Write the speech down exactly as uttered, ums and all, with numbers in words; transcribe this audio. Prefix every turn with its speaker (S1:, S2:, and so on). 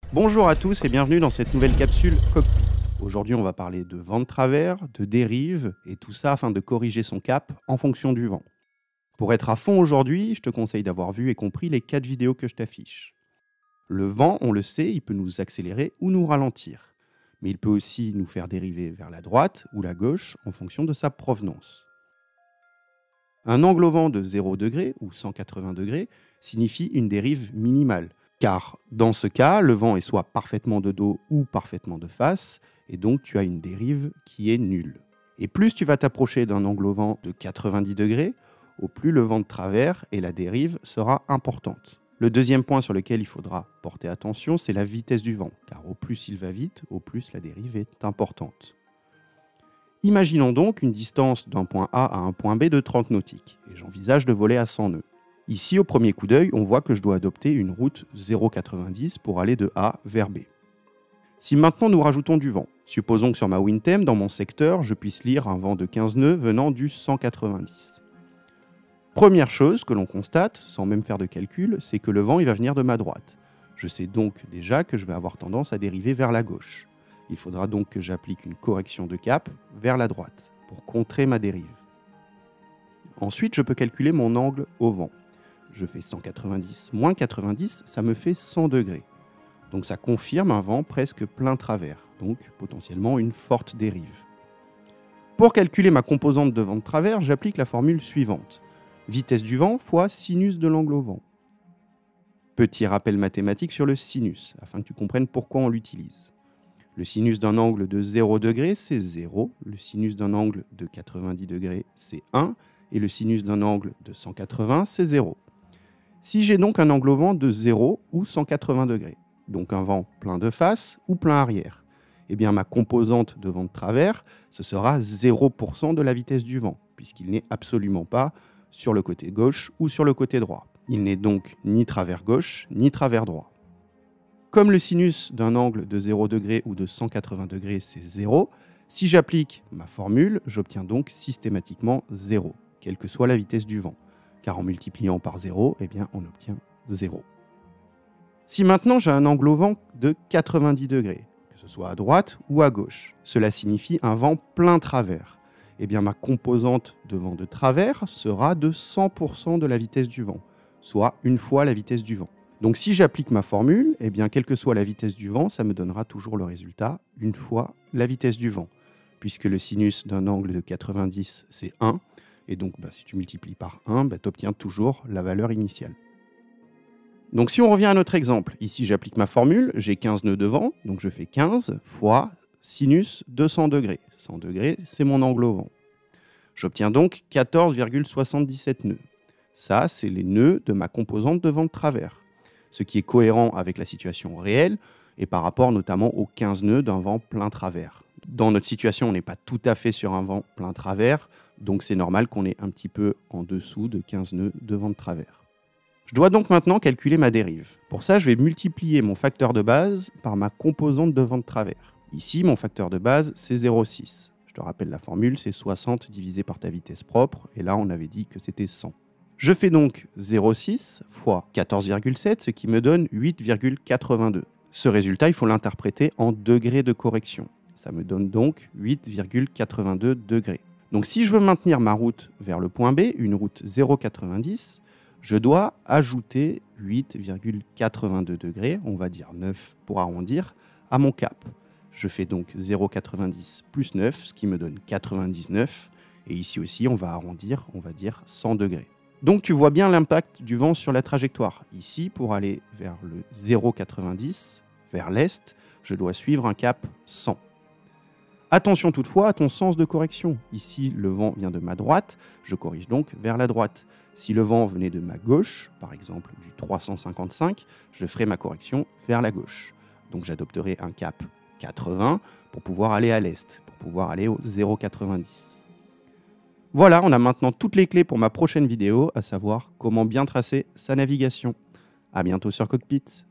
S1: Bonjour à tous et bienvenue dans cette nouvelle capsule Cockpit. Aujourd'hui, on va parler de vent de travers, de dérive et tout ça afin de corriger son cap en fonction du vent. Pour être à fond aujourd'hui, je te conseille d'avoir vu et compris les quatre vidéos que je t'affiche. Le vent, on le sait, il peut nous accélérer ou nous ralentir. Mais il peut aussi nous faire dériver vers la droite ou la gauche en fonction de sa provenance. Un angle au vent de zéro degré ou cent quatre-vingts degrés signifie une dérive minimale. Car dans ce cas, le vent est soit parfaitement de dos ou parfaitement de face, et donc tu as une dérive qui est nulle. Et plus tu vas t'approcher d'un angle au vent de quatre-vingt-dix degrés, au plus le vent de travers et la dérive sera importante. Le deuxième point sur lequel il faudra porter attention, c'est la vitesse du vent, car au plus il va vite, au plus la dérive est importante. Imaginons donc une distance d'un point A à un point B de trente nautiques, et j'envisage de voler à cent nœuds. Ici, au premier coup d'œil, on voit que je dois adopter une route zéro virgule quatre-vingt-dix pour aller de A vers B. Si maintenant nous rajoutons du vent, supposons que sur ma Windtem, dans mon secteur, je puisse lire un vent de quinze nœuds venant du cent quatre-vingt-dix. Première chose que l'on constate, sans même faire de calcul, c'est que le vent il va venir de ma droite. Je sais donc déjà que je vais avoir tendance à dériver vers la gauche. Il faudra donc que j'applique une correction de cap vers la droite pour contrer ma dérive. Ensuite, je peux calculer mon angle au vent. Je fais cent quatre-vingt-dix moins quatre-vingt-dix, ça me fait cent degrés. Donc ça confirme un vent presque plein travers, donc potentiellement une forte dérive. Pour calculer ma composante de vent de travers, j'applique la formule suivante. Vitesse du vent fois sinus de l'angle au vent. Petit rappel mathématique sur le sinus, afin que tu comprennes pourquoi on l'utilise. Le sinus d'un angle de zéro degré, c'est zéro. Le sinus d'un angle de quatre-vingt-dix degrés, c'est un. Et le sinus d'un angle de cent quatre-vingts, c'est zéro. Si j'ai donc un angle au vent de zéro ou cent quatre-vingts degrés, donc un vent plein de face ou plein arrière, eh bien ma composante de vent de travers, ce sera zéro pour cent de la vitesse du vent, puisqu'il n'est absolument pas sur le côté gauche ou sur le côté droit. Il n'est donc ni travers gauche ni travers droit. Comme le sinus d'un angle de zéro degré ou de cent quatre-vingts degrés, c'est zéro, si j'applique ma formule, j'obtiens donc systématiquement zéro, quelle que soit la vitesse du vent. Car en multipliant par zéro, eh bien, on obtient zéro. Si maintenant j'ai un angle au vent de quatre-vingt-dix degrés, que ce soit à droite ou à gauche, cela signifie un vent plein travers. Eh bien, ma composante de vent de travers sera de cent pour cent de la vitesse du vent, soit une fois la vitesse du vent. Donc si j'applique ma formule, eh bien, quelle que soit la vitesse du vent, ça me donnera toujours le résultat une fois la vitesse du vent, puisque le sinus d'un angle de quatre-vingt-dix, c'est un. Et donc, bah, si tu multiplies par un, bah, tu obtiens toujours la valeur initiale. Donc, si on revient à notre exemple, ici, j'applique ma formule, j'ai quinze nœuds de vent, donc je fais quinze fois sinus de cent degrés. cent degrés, c'est mon angle au vent. J'obtiens donc quatorze virgule soixante-dix-sept nœuds. Ça, c'est les nœuds de ma composante de vent de travers, ce qui est cohérent avec la situation réelle et par rapport notamment aux quinze nœuds d'un vent plein travers. Dans notre situation, on n'est pas tout à fait sur un vent plein travers, donc c'est normal qu'on ait un petit peu en dessous de quinze nœuds de vent de travers. Je dois donc maintenant calculer ma dérive. Pour ça, je vais multiplier mon facteur de base par ma composante de vent de travers. Ici, mon facteur de base, c'est zéro virgule six. Je te rappelle la formule, c'est soixante divisé par ta vitesse propre, et là, on avait dit que c'était cent. Je fais donc zéro virgule six fois quatorze virgule sept, ce qui me donne huit virgule quatre-vingt-deux. Ce résultat, il faut l'interpréter en degrés de correction. Ça me donne donc huit virgule quatre-vingt-deux degrés. Donc si je veux maintenir ma route vers le point B, une route zéro virgule quatre-vingt-dix, je dois ajouter huit virgule quatre-vingt-deux degrés, on va dire neuf pour arrondir, à mon cap. Je fais donc zéro virgule quatre-vingt-dix plus neuf, ce qui me donne quatre-vingt-dix-neuf. Et ici aussi, on va arrondir, on va dire cent degrés. Donc tu vois bien l'impact du vent sur la trajectoire. Ici, pour aller vers le zéro virgule quatre-vingt-dix, vers l'est, je dois suivre un cap cent. Attention toutefois à ton sens de correction. Ici, le vent vient de ma droite, je corrige donc vers la droite. Si le vent venait de ma gauche, par exemple du trois cent cinquante-cinq, je ferai ma correction vers la gauche. Donc j'adopterai un cap quatre-vingts pour pouvoir aller à l'est, pour pouvoir aller au zéro virgule quatre-vingt-dix. Voilà, on a maintenant toutes les clés pour ma prochaine vidéo, à savoir comment bien tracer sa navigation. À bientôt sur Cockpit.